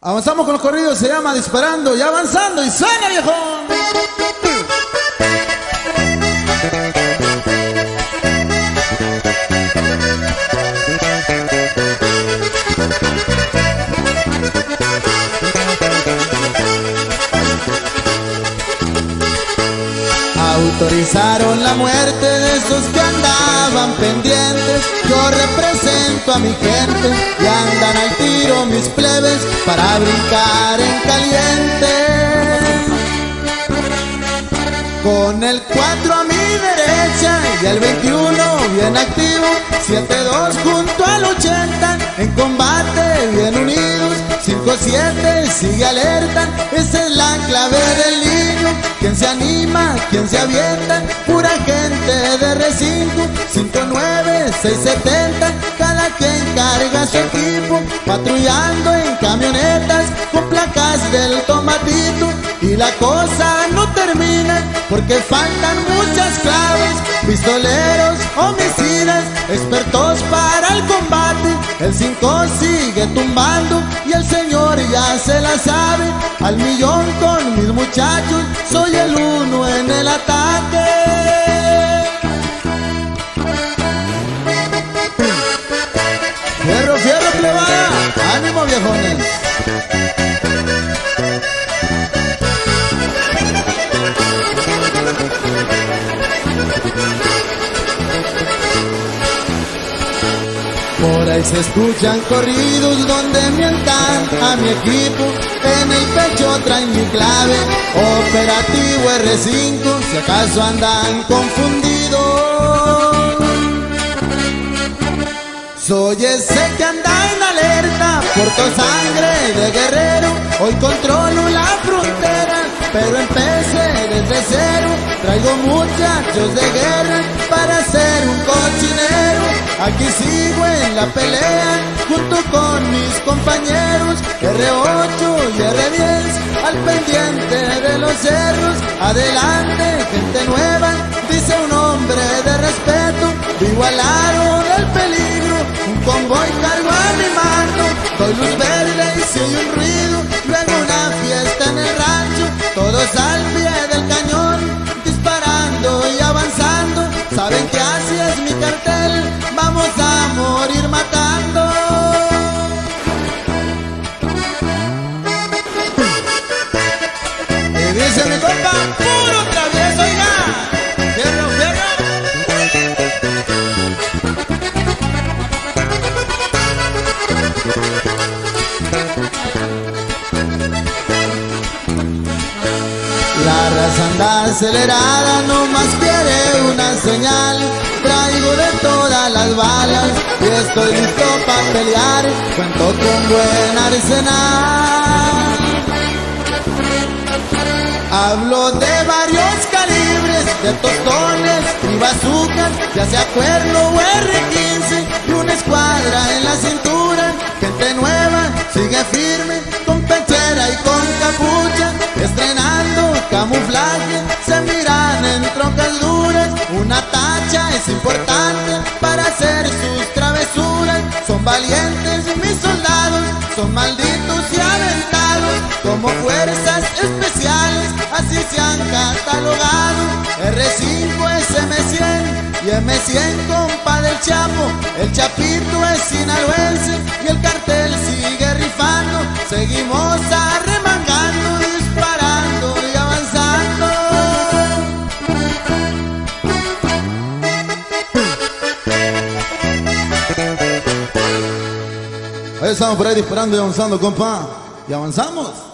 Avanzamos con los corridos, se llama Disparando y Avanzando, y suena, viejón. Autorizaron la muerte de esos que andaban pendientes. Yo represento a mi gente y andan al tiro mis plebes para brincar en caliente. Con el 4 a mi derecha y el 21 bien activo, 7-2 junto al 80 en combate bien unidos. 5-7 sigue alerta, esa es la clave del niño. Quien se anima, quien se avienta, pura gente de recinto. 5-9, 6-70, cada quien carga su equipo, patrullando en camionetas con placas del tomatito. Y la cosa no termina porque faltan muchas claves, pistoleros, homicidas, expertos para el combate. El 5 sigue tumbando y el señor ya se la sabe. Al millón con mis muchachos, soy el 1 en el ataque. Fierro, fierro, plebada, ánimo, viejones. Por ahí se escuchan corridos donde mientan a mi equipo. En el pecho traen mi clave, operativo R5, si acaso andan confundidos. Soy ese que anda en alerta, porto sangre de guerrero. Hoy controlo la frontera, pero empecé desde cero. Traigo muchachos de guerra para ser un cochinero. Aquí sigo en la pelea junto con mis compañeros. R8 y R10 al pendiente de los cerros. Adelante, gente nueva, dice un hombre de respeto. Vivo al lado del peligro, un convoy cargo a mi mano. Doy luz verde y si hay un ruido, luego una fiesta en el rancho. Todos al pie del cañón, disparando y avanzando. Saben que así es mi cartel, vamos a morir matando. Y dice mi compa, puro travieso, oiga. Fierro, fierro. La raza anda acelerada, no más quiere una señal. Traigo de todas las balas y estoy listo para pelear. Cuento con buen arsenal. Hablo de varios calibres, de tostones y bazucas, ya sea cuerno o R15 y una escuadra en la cintura. Gente nueva sigue firme con pechera y con capucha, estrenando camuflaje, se miran en trocas duras. Una tacha es importante para hacer sus travesuras. Son valientes mis soldados, son malditos y aventados, como fuerzas especiales, así se han catalogado. R5 es M100 y M100 compa del Chapo. El Chapito es sinaloense y el cartel sigue rifando. Seguimos arremangando, disparando y avanzando. Ahí estamos por ahí disparando y avanzando, compa. Y avanzamos.